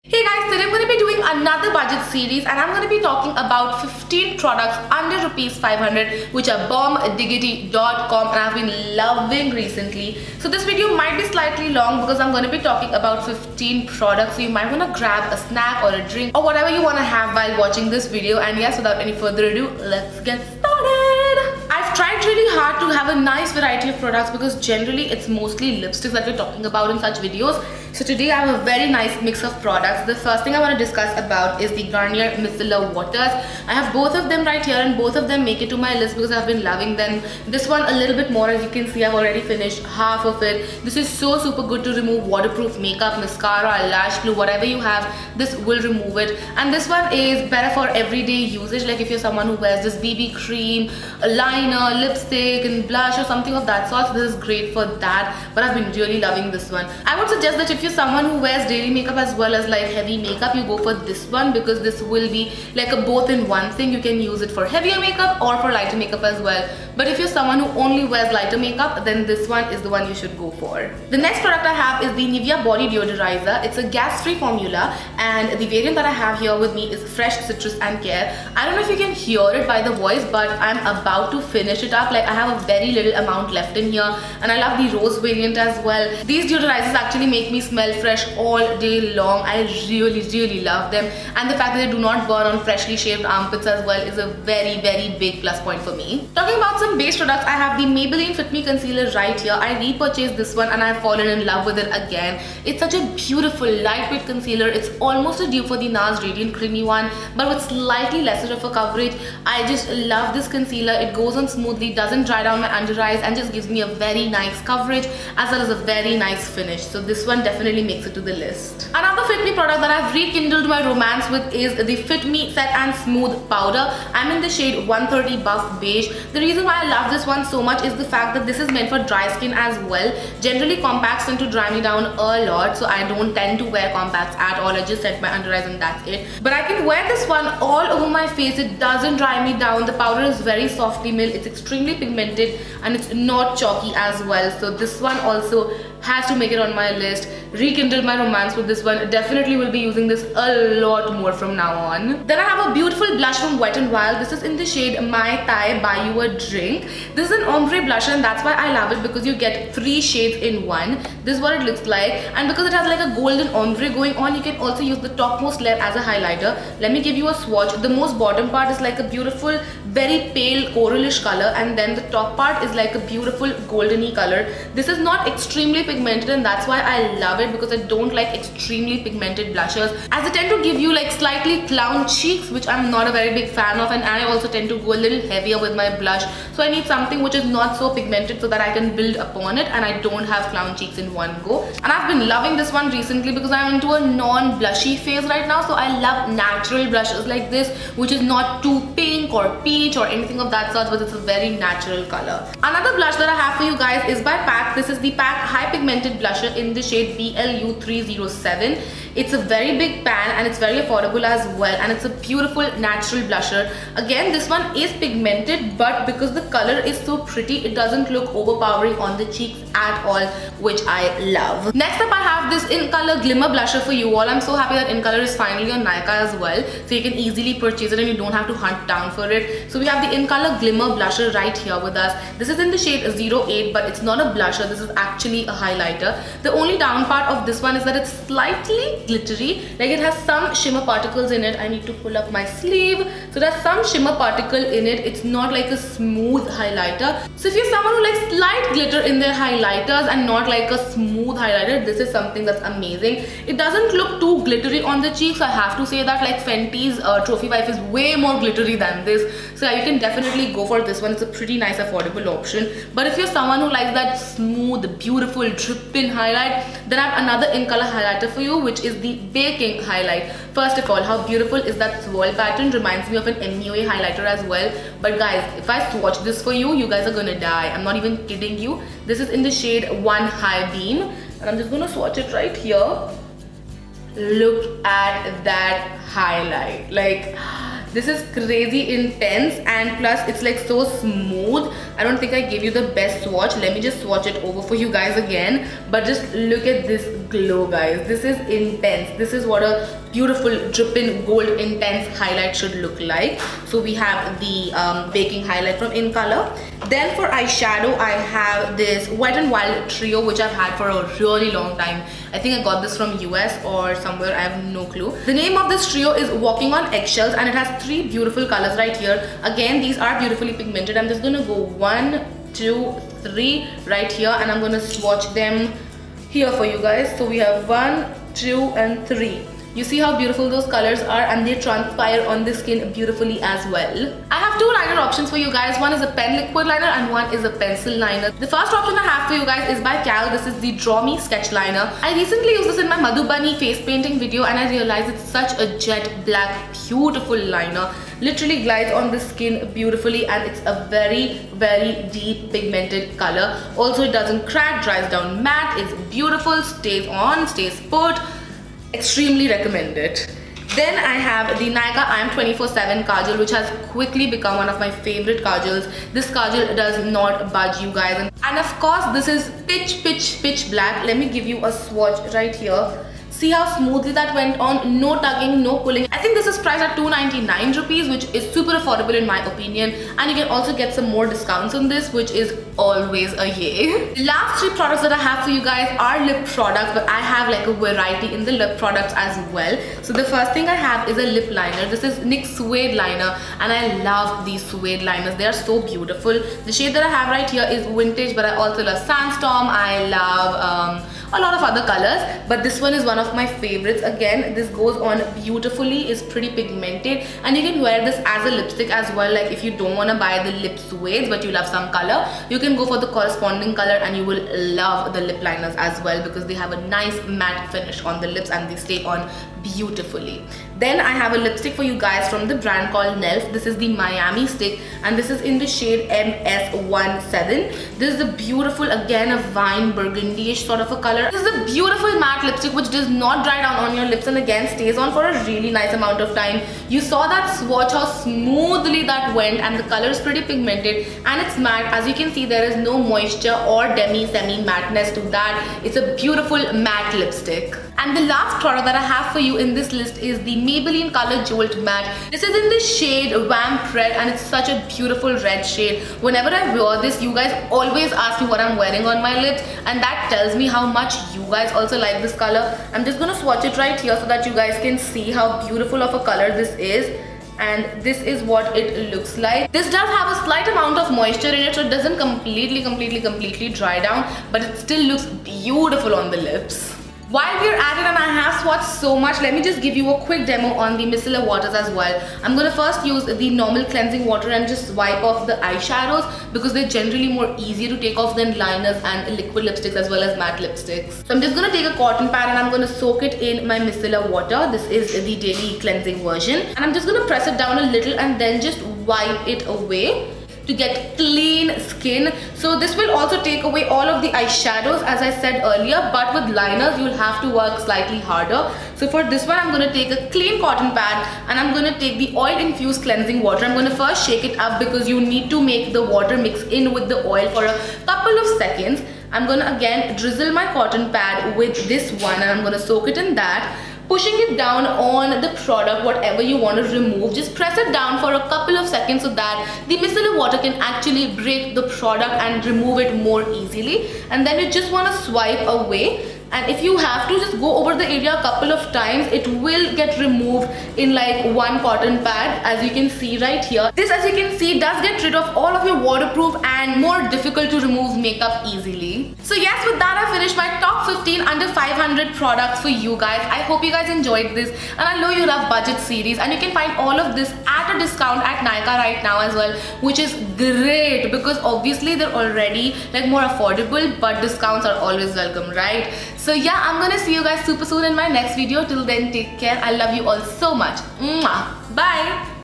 Hey guys, today I'm going to be doing another budget series and I'm going to be talking about 15 products under rupees 500 which are bombdiggity.com and I've been loving recently. So this video might be slightly long because I'm going to be talking about 15 products, so you might want to grab a snack or a drink or whatever you want to have while watching this video. And yes, without any further ado, let's get started. I've tried really hard to have a nice variety of products because generally it's mostly lipsticks that we're talking about in such videos. So today I have a very nice mix of products. The first thing I want to discuss about is the Garnier Micellar Waters. I have both of them right here and both of them make it to my list because I've been loving them. This one a little bit more, as you can see I've already finished half of it. This is so super good to remove waterproof makeup, mascara, lash glue, whatever you have, this will remove it. And this one is better for everyday usage, like if you're someone who wears this BB cream, a liner, lipstick and blush or something of that sort, this is great for that. But I've been really loving this one. I would suggest that if you're someone who wears daily makeup as well as like heavy makeup, you go for this one because this will be like a both in one thing. You can use it for heavier makeup or for lighter makeup as well. But if you're someone who only wears lighter makeup, then this one is the one you should go for. The next product I have is the Nivea Body Deodorizer. It's a gas-free formula and the variant that I have here with me is Fresh Citrus and Care. I don't know if you can hear it by the voice, but I'm about to finish it up. Like I have a very little amount left in here and I love the rose variant as well. These deodorizers actually make me smell fresh all day long. I really love them, and the fact that they do not burn on freshly shaved armpits as well is a very big plus point for me. Talking about some base products, I have the Maybelline Fit Me Concealer right here. I repurchased this one and I've fallen in love with it again. It's such a beautiful lightweight concealer. It's almost a dupe for the NARS Radiant Creamy one, but with slightly lesser of a coverage. I just love this concealer. It goes on smoothly, doesn't dry down my under eyes, and just gives me a very nice coverage as well as a very nice finish. So this one definitely makes it to the list. Another Fit Me product that I've rekindled my romance with is the Fit Me Set and Smooth Powder. I'm in the shade 130 Buff Beige. The reason why I love this one so much is the fact that this is meant for dry skin as well. Generally compacts tend to dry me down a lot, so I don't tend to wear compacts at all. I just set my under eyes and that's it. But I can wear this one all over my face. It doesn't dry me down. The powder is very softly milled. It's extremely pigmented and it's not chalky as well. So this one also has to make it on my list. Rekindled my romance with this one. Definitely will be using this a lot more from now on. Then I have a beautiful blush from Wet n Wild. This is in the shade Mai Tai Buy You a Drink. This is an ombre blusher and that's why I love it, because you get 3 shades in one. This is what it looks like, and because it has like a golden ombre going on, you can also use the topmost layer as a highlighter. Let me give you a swatch. The most bottom part is like a beautiful very pale coralish color, and then the top part is like a beautiful goldeny color. This is not extremely pigmented and that's why I love it, because I don't like extremely pigmented blushers as they tend to give you like slightly clown cheeks, which I'm not a very big fan of, and I also tend to go a little heavier with my blush. So I need something which is not so pigmented so that I can build upon it and I don't have clown cheeks in one go. And I've been loving this one recently because I'm into a non-blushy phase right now, so I love natural blushes like this, which is not too pink or peach or anything of that sort, but it's a very natural color. Another blush that I have for you guys is by PAC. This is the PAC High Pigmented Blusher in the shade BLU307. It's a very big pan and it's very affordable as well, and it's a beautiful natural blusher. Again, this one is pigmented, but because the color is so pretty, it doesn't look overpowering on the cheeks at all, which I love. Next up, I have this In Color Glimmer Blusher for you all. I'm so happy that In Color is finally on Nykaa as well, so you can easily purchase it and you don't have to hunt down for it. So we have the In Color Glimmer Blusher right here with us. This is in the shade 08, but it's not a blusher. This is actually a highlighter. The only down part of this one is that it's slightly glittery. Like it has some shimmer particles in it. I need to pull up my sleeve. So there's some shimmer particle in it. It's not like a smooth highlighter. So if you're someone who likes light glitter in their highlighters and not like a smooth highlighter, this is something that's amazing. It doesn't look too glittery on the cheeks. I have to say that, like Fenty's Trophy Wife is way more glittery than this. So yeah, you can definitely go for this one. It's a pretty nice affordable option. But if you're someone who likes that smooth, beautiful drip-in highlight, then I have another In Color highlighter for you, which is the Baking Highlight. First of all, how beautiful is that swirl pattern? Reminds me of an MUA highlighter as well. But guys, if I swatch this for you, you guys are gonna die. I'm not even kidding you. This is in the shade 1 High Beam, and I'm just gonna swatch it right here. Look at that highlight. Like, this is crazy intense, and plus it's like so smooth. I don't think I gave you the best swatch. Let me just swatch it over for you guys again. But just look at this glow, guys. This is intense. This is what a beautiful dripping gold intense highlight should look like. So we have the baking highlight from In Color. Then for eyeshadow, I have this Wet n Wild trio, which I've had for a really long time. I think I got this from US or somewhere, I have no clue. The name of this trio is Walking on Eggshells, and it has 3 beautiful colors right here. Again, these are beautifully pigmented. I'm just gonna go 1, 2, 3 right here, and I'm gonna swatch them here for you guys. So we have 1, 2 and 3. You see how beautiful those colors are, and they transpire on the skin beautifully as well. I have 2 liner options for you guys. One is a pen liquid liner and one is a pencil liner. The first option I have for you guys is by Cal. This is the Draw Me Sketch Liner. I recently used this in my Madhubani face painting video, and I realized it's such a jet black, beautiful liner. Literally glides on the skin beautifully, and it's a very, very deep pigmented color. Also, it doesn't crack, dries down matte, it's beautiful, stays on, stays put. Extremely recommended. Then I have the Nykaa I Am 24/7 Kajal, which has quickly become one of my favorite kajals. This kajal does not budge, you guys. And of course, this is pitch black. Let me give you a swatch right here. See how smoothly that went on, no tugging, no pulling. I think this is priced at 299 rupees, which is super affordable in my opinion. And you can also get some more discounts on this, which is always a yay. The last 3 products that I have for you guys are lip products, but I have like a variety in the lip products as well. So the first thing I have is a lip liner. This is NYX Suede Liner, and I love these suede liners. They are so beautiful. The shade that I have right here is Vintage, but I also love Sandstorm. I love a lot of other colors, but this one is one of my favorites. Again, this goes on beautifully, is pretty pigmented, and you can wear this as a lipstick as well. Like if you don't want to buy the lip suede but you love some color, you can go for the corresponding color, and you will love the lip liners as well, because they have a nice matte finish on the lips and they stay on beautifully. Then I have a lipstick for you guys from the brand called Nelf. This is the Miami stick, and this is in the shade MS17. This is a beautiful, again, a wine burgundy-ish sort of a color. This is a beautiful matte lipstick which does not dry down on your lips, and again stays on for a really nice amount of time. You saw that swatch, how smoothly that went, and the color is pretty pigmented and it's matte. As you can see, there is no moisture or semi matteness to that. It's a beautiful matte lipstick. And the last product that I have for you in this list is the Maybelline Color Jolt Matte. This is in the shade Vamp Red, and it's such a beautiful red shade. Whenever I wear this, you guys always ask me what I'm wearing on my lips, and that tells me how much you guys also like this color. I'm just gonna swatch it right here so that you guys can see how beautiful of a color this is. And this is what it looks like. This does have a slight amount of moisture in it, so it doesn't completely dry down, but it still looks beautiful on the lips. While we're at it and I have swatched so much, let me just give you a quick demo on the micellar waters as well. I'm going to first use the normal cleansing water and just wipe off the eyeshadows, because they're generally more easy to take off than liners and liquid lipsticks as well as matte lipsticks. So I'm just going to take a cotton pad and I'm going to soak it in my micellar water. This is the daily cleansing version. And I'm just going to press it down a little and then just wipe it away to get clean skin. So this will also take away all of the eyeshadows, as I said earlier, but with liners you'll have to work slightly harder. So for this one, I'm going to take a clean cotton pad and I'm going to take the oil infused cleansing water. I'm going to first shake it up, because you need to make the water mix in with the oil for a couple of seconds. I'm going to again drizzle my cotton pad with this one, and I'm going to soak it in that. Pushing it down on the product, whatever you want to remove, just press it down for a couple of seconds so that the micellar water can actually break the product and remove it more easily. And then you just want to swipe away. And if you have to, just go over the area a couple of times. It will get removed in like one cotton pad, as you can see right here. This, as you can see, does get rid of all of your waterproof and more difficult to remove makeup easily. So yes, with that I finished my top 15 under 500 products for you guys. I hope you guys enjoyed this, and I know you love budget series, and you can find all of this at a discount at Nykaa right now as well, which is great because obviously they're already like more affordable, but discounts are always welcome, right? So yeah, I'm gonna see you guys super soon in my next video. Till then, take care. I love you all so much. Mwah. Bye.